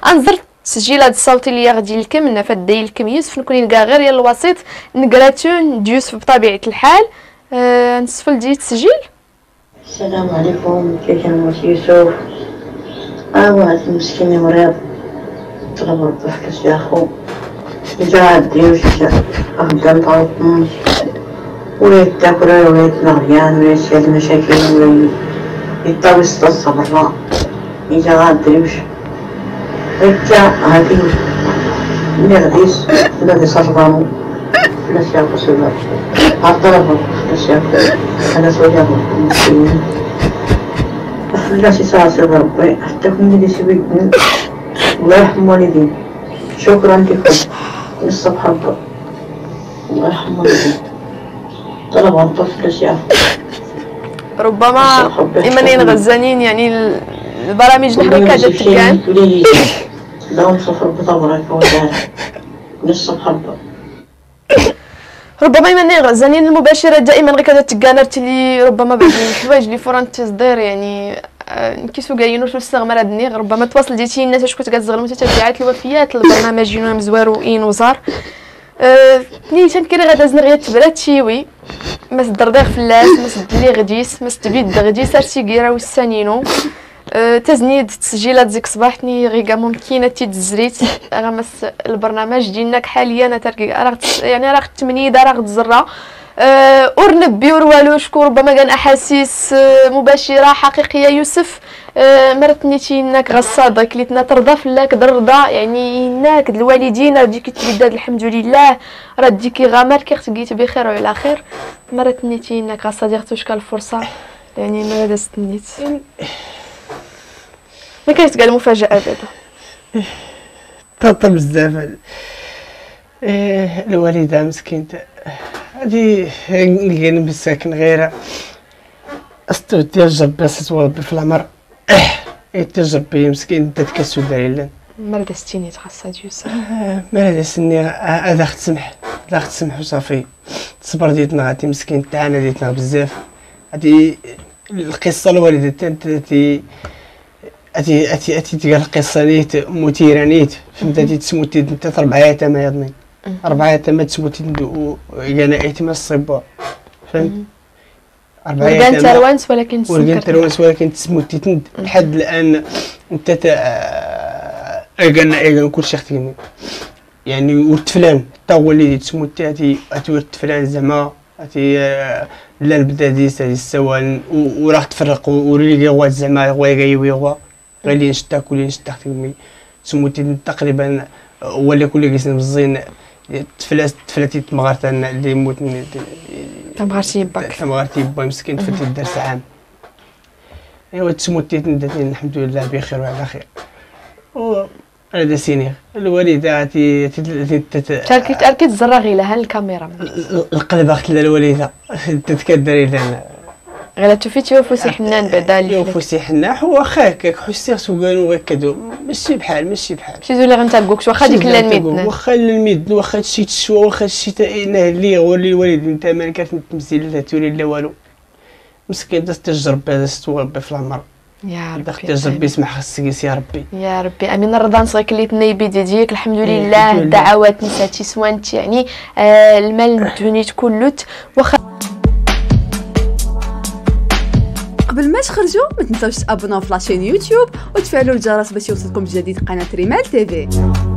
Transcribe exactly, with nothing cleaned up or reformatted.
انظر التسجيلات الصوتي اللي غادي لكم من فدي لكم يوسف نكون كاع غير الوسيط نقراتون دي يوسف بطبيعه الحال. أه نسفل ديال التسجيل. السلام عليكم، كيف موت يوسف؟ اه واحد المسكين مريض طلب ربي حكاش يا اخو جا عندي خدام طاوطن وليت تاكل وليت مغيان وليت شي المشاكل وليت يطاوي سطوصة برا يجا غادي وش غيتا هادي ملي غديس غادي صربانو لا شاكو سولا عطلبو لا شاكو انا سويابو مسكين لا شي ساعة سوى ربي حتى كون لي سويت الله يرحم والدين. شكرا لكم الصبح الضوء الله يرحم والدين. طلب عن طفل الأشياء ربما إيمانين غزانين يعني البرامج اللي حنا كادت تكان لهم صفر بطبرك ودار الصبح الضوء. ربما إيمانين غزانين المباشرة دائما غير كادت تكانرت لي ربما بعض الحوايج اللي فورا تصدير يعني نكيسو كاينوش في الصغمره النيغ ربما تواصل ديتي الناس اش كنت كتزغل متتبعات الوفيات البرنامج ينو مزوار وين وزار أه ني تنكري غادا زنا غير تبرات شيوي ما صدرديغ فلاس ما صد لي غديس ما استبيد غديس ارتي كيرا والسانينو أه تزنيد تسجيلات ديك صباحتني غيكا ممكنه تيتزريت راه مس البرنامج ديالنا حاليا تركي راه يعني راه التمنيد راه الزره أه ورنبي والو شكون ربما كان احاسيس أه مباشره حقيقيه يوسف أه مرتنيتي انك غصاده كليتنا ترضى فلاك درضى يعني انك الوالدين راه ديكي تبداد الحمد لله راه ديكي غامر كي تلقيت بخير وعلى خير مرتنيتي انك غصاده اختوش الفرصه يعني ما دازتنيت ما كانت كاع المفاجاه بعدا طاطا بزاف إيه الوالده مسكينه هادي كاين مساكن غير استو ديال جباس توربي في العمر ايه تجربي مسكين تتكسو دايلان مرضى ستيني تخصها يوسف مرضى سني هذا اخت سمح هذا اخت سمح وصافي تصبر ديتنا غادي مسكين تعانى ديتنا بزاف هادي القصه الوالده تي اتي اتي اتي تقال القصه نيت مثيره نيت فهمتي تسموتي انت اربع ايام ما يضني اربع ايام تسموتي ندو انا ايتما الصبا فهمت اربع ايام كان تروانس ولكن ولكن تروانس ولكن تسموتي تند لحد الان انت تا اغانا اغان كلشي اختيني يعني والتفلان حتى هو اللي تسموتي هاتي هاتي التفلان زعما هاتي لا البداديس هادي السوال وراه تفرق وريلي غوا زعما غوا غايوي غوا غالي نشتاك ولي نشتاك تمي تسموتي تقريبا هو اللي كل جسنا بالزين تفلات تفلاتي تمغارتان اللي يموت تمغارتي باك تمغارتي با مسكين تفلتي الدرس عام ايوا تسموتي نداتني الحمد لله بخير وعلى خير و هذا سيني الوالده تي تركي تركي تزرغي لها الكاميرا القلب اخت الوالده تتكدري لنا غير تفيتي وفوسي حنان بعدا اللي وفوسي حنان واخا هكاك حسي خصو كانوا هكادو ماشي بحال ماشي بحال شي زولي غنتابعوك واخا ديك الميدنا واخا الميدن واخا شي تشوا واخا شي تاينه اللي ولي الوالد انت ما كانت التمثيل لا تولي لا والو مسكين داز تجرب هذا ستوربي في العمر يا ربي تجربي اسمح خصك يا ربي يا ربي امين الرضان صغير كليت النيبي ديالك الحمد لله الدعوات نساتي سوانت يعني آه المال دونيت كلوت واخا قبل ما تخرجوا ما تنساوش تابوناو في لاشين يوتيوب وتفعلوا الجرس باش يوصلكم جديد قناه ريمال تيفي.